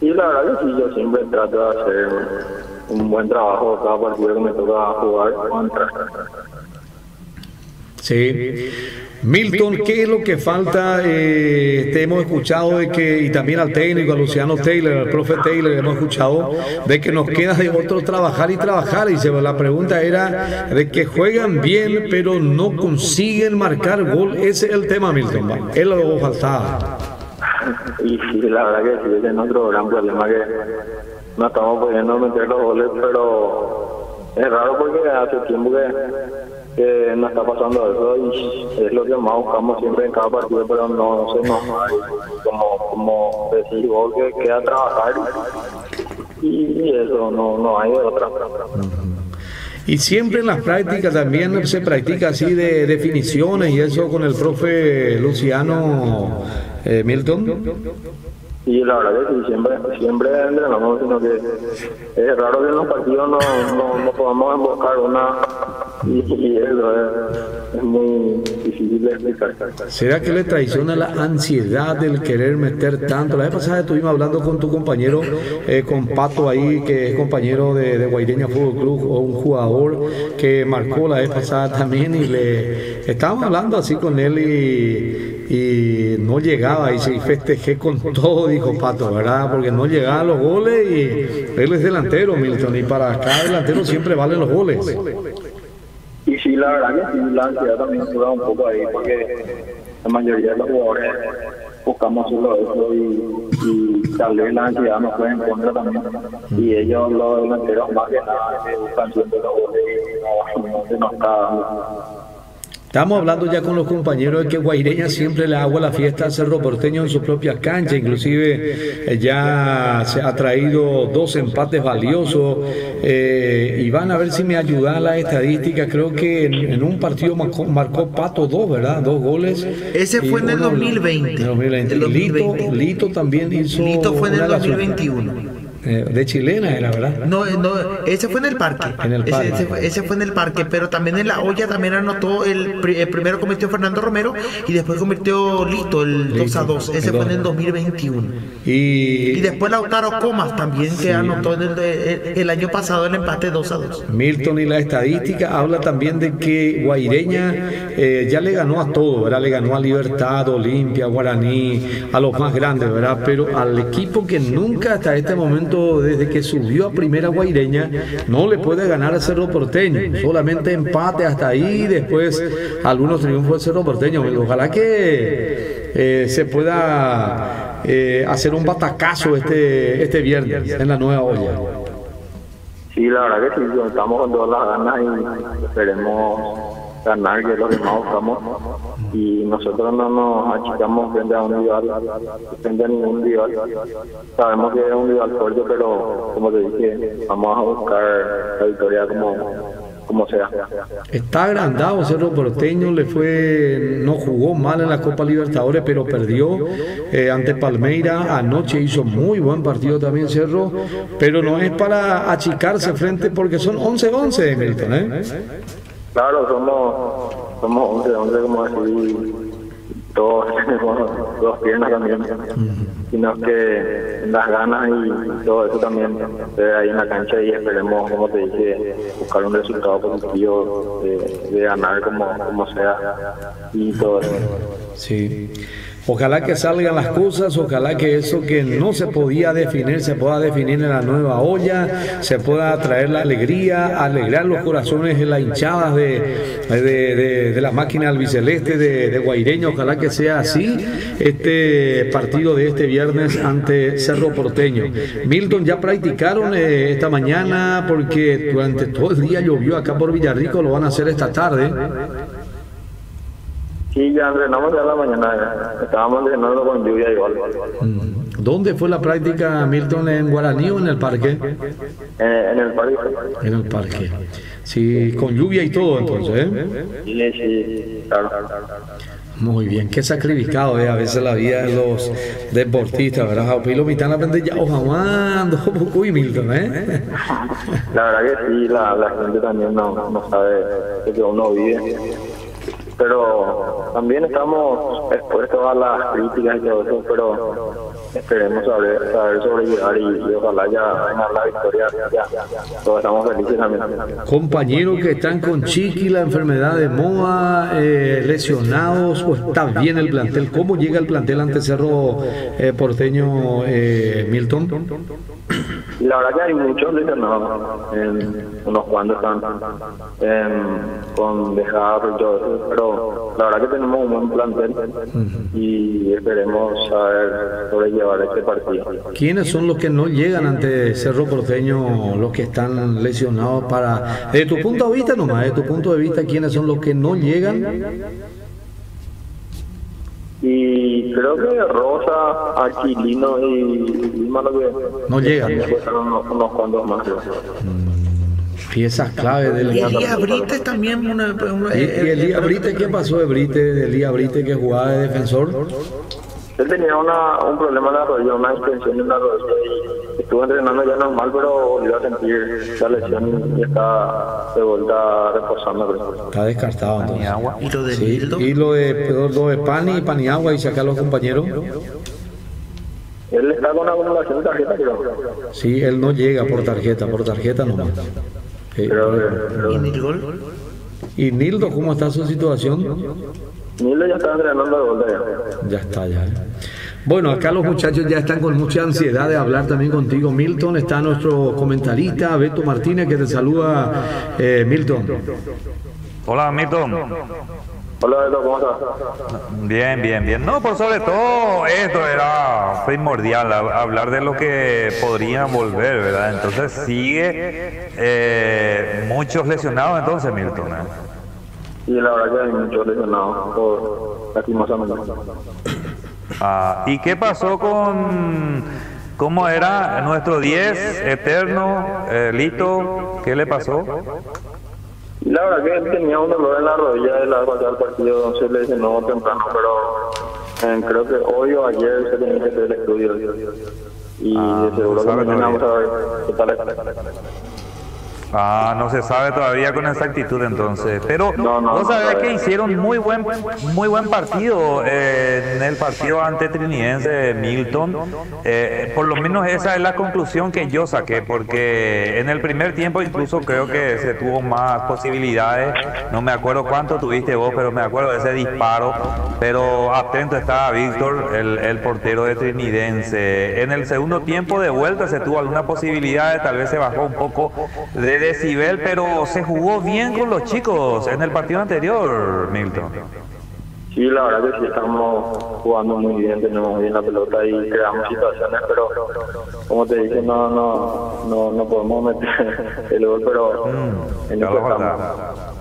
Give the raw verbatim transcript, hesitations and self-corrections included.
Y la verdad que sí, yo siempre trato de hacer un buen trabajo cada partido que me toca jugar contra. Sí. Milton, ¿qué es lo que falta? Eh, te hemos escuchado de que, y también al técnico, a Luciano Taylor, al profe Taylor, hemos escuchado de que nos queda de otro trabajar y trabajar. Y se, la pregunta era de que juegan bien, pero no consiguen marcar gol. Ese es el tema, Milton. Es lo que faltaba. Y sí, la verdad que sí, es otro gran problema que no estamos pudiendo meter los goles, pero es raro porque hace tiempo que que nos está pasando eso y es lo que más buscamos siempre en cada partido, pero no se nos va, como, como decir vos, que queda trabajar y, y eso no, no hay de otra. Y siempre en las prácticas también se practica así de definiciones y eso con el profe Luciano eh, Milton. Y la verdad que sí, siempre, siempre entrenamos, sino que es raro que en los partidos no, no, no podamos embocar una y, y eso es, es muy difícil de explicar. ¿Será que le traiciona la ansiedad del querer meter tanto? La vez pasada estuvimos hablando con tu compañero, eh, con Pato ahí, que es compañero de, de Guaireña Fútbol Club, o un jugador que marcó la vez pasada también, y le estábamos hablando así con él y y no llegaba y se festejé con todo, dijo Pato, ¿verdad? Porque no llegaban los goles y él es delantero, Milton, y para cada delantero siempre valen los goles. Y sí, la verdad que sí, la ansiedad también juega un poco ahí, porque la mayoría de los jugadores buscamos solo eso y, y tal vez la ansiedad nos juega en contra también. Y ellos, los delanteros, más que nada, que buscan siempre los goles y no, no se nos está dando. Estamos hablando ya con los compañeros de que Guaireña siempre le hago la fiesta al Cerro Porteño en su propia cancha, inclusive eh, ya se ha traído dos empates valiosos, eh, y van a ver si me ayuda la estadística. Creo que en, en un partido marcó, marcó Pato dos, ¿verdad? Dos goles. Ese fue en el dos mil veinte. En el dos mil veinte. El dos mil veinte. Lito, Lito también hizo. Lito fue en el dos mil veintiuno. Eh, de chilena era, ¿verdad? No, no, ese fue en el parque. En el parque. Ese, ese, ese fue en el parque, pero también en la olla también anotó el, el primero convirtió Fernando Romero y después convirtió Lito el dos a dos. Ese fue en el dos mil veintiuno. Y, y después Lautaro Comas también, que sí, anotó en el, el, el año pasado el empate dos a dos. Milton, y la estadística habla también de que Guaireña eh, ya le ganó a todo, ¿verdad? Le ganó a Libertad, Olimpia, Guaraní, a los más grandes, ¿verdad? Pero al equipo que nunca hasta este momento, desde que subió a primera Guaireña, no le puede ganar a Cerro Porteño, solamente empate hasta ahí, después algunos triunfos de Cerro Porteño. Ojalá que eh, se pueda eh, hacer un batacazo este, este viernes en la nueva olla. Sí, la verdad que sí, estamos con todas las ganas y esperemos ganar, que es lo que más buscamos, y nosotros no nos achicamos frente a un rival, frente a ningún rival. Sabemos que es un rival fuerte, pero como te dije, vamos a buscar la victoria como, como sea. Está agrandado Cerro Porteño, le fue, no jugó mal en la Copa Libertadores, pero perdió eh, ante Palmeira. Anoche hizo muy buen partido también Cerro, pero no es para achicarse frente, porque son once once, Milton, ¿eh? Claro, somos somos once, once, como decir, todos tenemos dos piernas también, sino que las ganas y todo eso también se ve ahí en la cancha, y esperemos, como te dije, buscar un resultado positivo de, de ganar como, como sea y todo eso. Sí. Ojalá que salgan las cosas, ojalá que eso que no se podía definir, se pueda definir en la nueva olla, se pueda traer la alegría, alegrar los corazones de las hinchadas de, de, de, de la máquina albiceleste de, de Guaireña. Ojalá que sea así este partido de este viernes ante Cerro Porteño. Milton, ya practicaron eh, esta mañana, porque durante todo el día llovió acá por Villarrico, lo van a hacer esta tarde. Sí, ya entrenamos ya en la mañana, estábamos entrenando con lluvia igual. ¿Dónde fue la práctica, Milton, en Guaraní o en el parque? Eh, en el parque. En el parque. Sí, con lluvia y todo entonces, ¿eh? Sí, sí, claro. Muy bien, qué sacrificado es a veces la vida de los deportistas, ¿verdad? Pilo mitad la vende ya ojamando, poco y Milton, ¿eh? La verdad que sí, la, la gente también no, no sabe de que uno vive. Pero también estamos expuestos a las críticas y todo eso, pero esperemos saber, saber sobrellevar y, y ojalá ya venga la victoria, ya, todos estamos felices también. Compañeros que están con Chiqui, la enfermedad de Moa, eh, lesionados, o está bien el plantel. ¿Cómo llega el plantel ante Cerro eh, Porteño, eh, Milton? Y la verdad que hay muchos lesionados, en unos cuantos están en, con dejado y todo eso, pero la verdad que tenemos un buen plantel y esperemos saber sobrellevar este partido. ¿Quiénes son los que no llegan ante Cerro Porteño, los que están lesionados para, de tu punto de vista nomás, de tu punto de vista, quiénes son los que no llegan? Y creo que Rosa, Aquilino y Lima lo que no llegan. Unos, unos cuantos más. Piezas clave del equipo. Y Elías Brites también. Una, una, ¿Y, y Elías Brites qué pasó de Brites? De Elías Brites que jugaba de defensor. Él tenía una, un problema en la rodilla, una extensión en la rodilla y estuvo entrenando ya normal, pero volvió a sentir la lesión y está de vuelta reposando. Está descartado entonces. ¿Y lo de sí, y lo de, lo de Pani y Paniagua y sacar a los compañeros? Él está con acumulación de tarjeta, creo. Sí, él no llega por tarjeta, por tarjeta nomás. Sí, pero, pero, ¿Y Nilgol? ¿Y Nildo cómo está su situación? Nildo ya está entrenando de vuelta ya. Ya está, ya. Bueno, acá los muchachos ya están con mucha ansiedad de hablar también contigo. Milton, está nuestro comentarista, Beto Martínez, que te saluda, eh, Milton. Hola, Milton. Hola, Beto, ¿cómo estás? Bien, bien, bien. No, por sobre todo esto era primordial, hablar de lo que podrían volver, ¿verdad? Entonces sigue eh, muchos lesionados entonces, Milton, ¿eh? Y la verdad que hay muchos lesionados, por lastimosamente. Ah, ¿y qué pasó con, cómo era nuestro diez eterno, eh, Lito? ¿Qué le pasó? Y la verdad que él tenía un dolor en la rodilla de la pasada del partido, entonces le lesionó temprano, pero eh, creo que hoy o ayer se tenía que hacer el estudio. Y ah, de seguro que mañana vamos a ver qué tal está. Ah, no se sabe todavía con exactitud entonces, pero no, no, vos sabés no, que hicieron muy buen muy buen partido eh, en el partido ante Trinidense, Milton. Eh, por lo menos esa es la conclusión que yo saqué, porque en el primer tiempo incluso creo que se tuvo más posibilidades. No me acuerdo cuánto tuviste vos, pero me acuerdo de ese disparo. Pero atento estaba Víctor, el, el portero de Trinidense. En el segundo tiempo de vuelta se tuvo alguna posibilidad, tal vez se bajó un poco de decibel, pero se jugó bien con los chicos en el partido anterior, Milton. Sí, la verdad que sí, estamos jugando muy bien, tenemos bien la pelota y creamos situaciones, pero como te dije, no no no, no podemos meter el gol, pero mm, en eso estamos.